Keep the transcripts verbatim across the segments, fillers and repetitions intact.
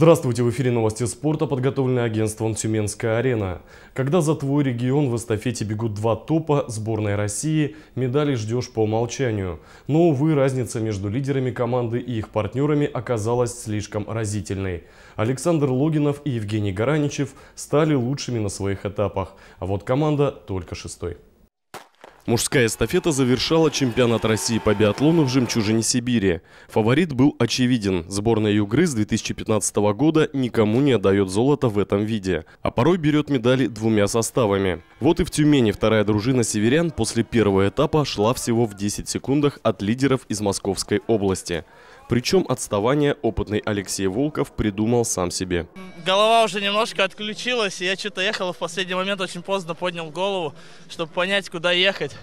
Здравствуйте, в эфире новости спорта, подготовленные агентством «Тюменская арена». Когда за твой регион в эстафете бегут два топа сборной России, медали ждешь по умолчанию. Но, увы, разница между лидерами команды и их партнерами оказалась слишком разительной. Александр Логинов и Евгений Гараничев стали лучшими на своих этапах, а вот команда только шестой. Мужская эстафета завершала чемпионат России по биатлону в «Жемчужине Сибири». Фаворит был очевиден. Сборная Югры с две тысячи пятнадцатого года никому не отдает золото в этом виде, а порой берет медали двумя составами. Вот и в Тюмени вторая дружина северян после первого этапа шла всего в десяти секундах от лидеров из Московской области. Причем отставание опытный Алексей Волков придумал сам себе. Голова уже немножко отключилась, и я что-то ехал в последний момент, очень поздно поднял голову, чтобы понять, куда ехать.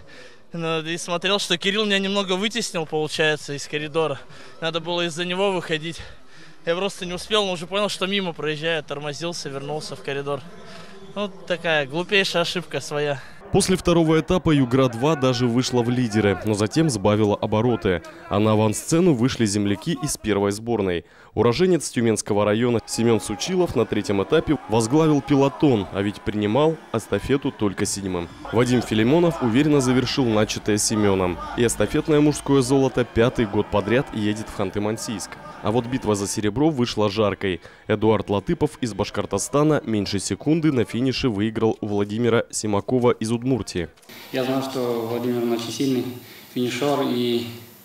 И смотрел, что Кирилл меня немного вытеснил, получается, из коридора. Надо было из-за него выходить. Я просто не успел, но уже понял, что мимо проезжаю, тормозился, вернулся в коридор. Вот такая глупейшая ошибка своя. После второго этапа Югра-два даже вышла в лидеры, но затем сбавила обороты. А на авансцену вышли земляки из первой сборной. Уроженец Тюменского района Семен Сучилов на третьем этапе возглавил пелотон, а ведь принимал эстафету только седьмым. Вадим Филимонов уверенно завершил начатое Семеном. И эстафетное мужское золото пятый год подряд едет в Ханты-Мансийск. А вот битва за серебро вышла жаркой. Эдуард Латыпов из Башкортостана меньше секунды на финише выиграл у Владимира Симакова из Удмуртии. Я знал, что Владимир очень сильный финишер и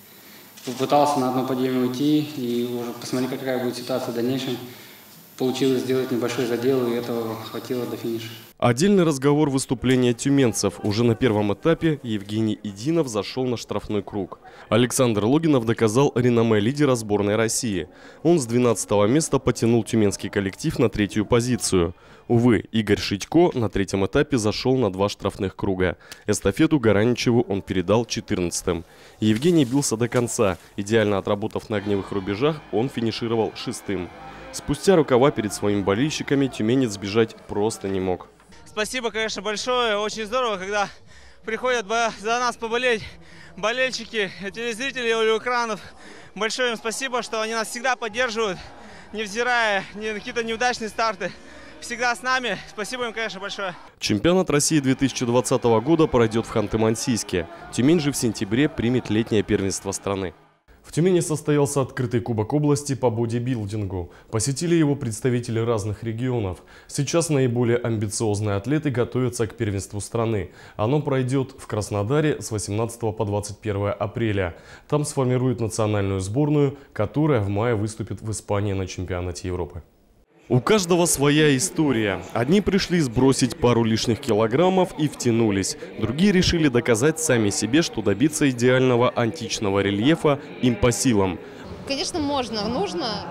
попытался на одно падение уйти. И уже посмотреть, какая будет ситуация в дальнейшем. Получилось сделать небольшой задел, и этого хватило до финиша. Отдельный разговор выступления тюменцев. Уже на первом этапе Евгений Идинов зашел на штрафной круг. Александр Логинов доказал реноме лидера сборной России. Он с двенадцатого места потянул тюменский коллектив на третью позицию. Увы, Игорь Шитько на третьем этапе зашел на два штрафных круга. Эстафету Гараничеву он передал четырнадцатым. Евгений бился до конца. Идеально отработав на огневых рубежах, он финишировал шестым. Спустя рукава перед своими болельщиками тюменец сбежать просто не мог. Спасибо, конечно, большое. Очень здорово, когда приходят за нас поболеть болельщики, телезрители у экранов. Большое им спасибо, что они нас всегда поддерживают, невзирая ни на какие-то неудачные старты. Всегда с нами. Спасибо им, конечно, большое. Чемпионат России две тысячи двадцатого года пройдет в Ханты-Мансийске. Тюмень же в сентябре примет летнее первенство страны. В Тюмени состоялся открытый кубок области по бодибилдингу. Посетили его представители разных регионов. Сейчас наиболее амбициозные атлеты готовятся к первенству страны. Оно пройдет в Краснодаре с восемнадцатого по двадцать первое апреля. Там сформируют национальную сборную, которая в мае выступит в Испании на чемпионате Европы. У каждого своя история. Одни пришли сбросить пару лишних килограммов и втянулись. Другие решили доказать сами себе, что добиться идеального античного рельефа им по силам. Конечно, можно, нужно.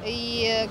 И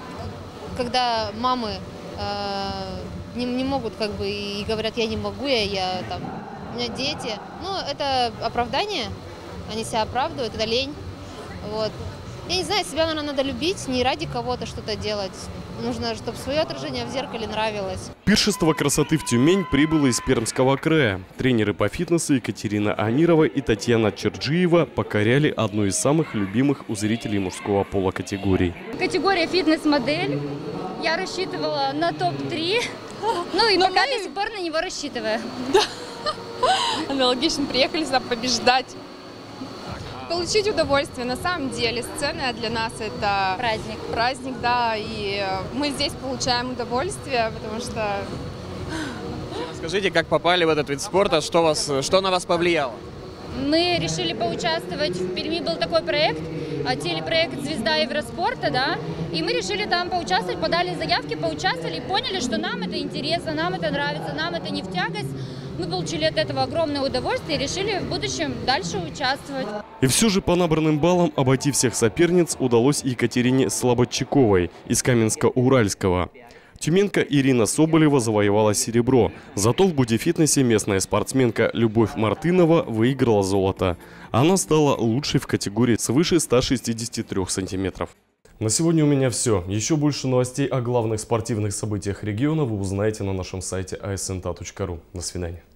когда мамы э, не, не могут как бы и говорят, я не могу, я, я там, у меня дети. Ну, это оправдание, они себя оправдывают, это лень. Вот. Я не знаю, себя, наверное, надо любить, не ради кого-то что-то делать. Нужно, чтобы свое отражение в зеркале нравилось. Пиршество красоты в Тюмень прибыло из Пермского края. Тренеры по фитнесу Екатерина Анирова и Татьяна Черджиева покоряли одну из самых любимых у зрителей мужского пола категорий. Категория фитнес-модель. Я рассчитывала на топ три. Ну и Но пока мы... до сих пор на него рассчитываю. Да. Аналогично, приехали сюда побеждать. Получить удовольствие. На самом деле сцена для нас это праздник. Праздник, да, и мы здесь получаем удовольствие, потому что... Расскажите, как попали в этот вид спорта, что, вас, что на вас повлияло? Мы решили поучаствовать, в Перми был такой проект, телепроект «Звезда Евроспорта», да, и мы решили там поучаствовать, подали заявки, поучаствовали и поняли, что нам это интересно, нам это нравится, нам это не в тягость. Мы получили от этого огромное удовольствие и решили в будущем дальше участвовать. И все же по набранным баллам обойти всех соперниц удалось Екатерине Слободчаковой из Каменска-Уральского. Тюменка Ирина Соболева завоевала серебро. Зато в бодифитнесе местная спортсменка Любовь Мартынова выиграла золото. Она стала лучшей в категории свыше ста шестидесяти трёх сантиметров. На сегодня у меня все. Еще больше новостей о главных спортивных событиях региона вы узнаете на нашем сайте а эс эн тэ а точка ру. До свидания.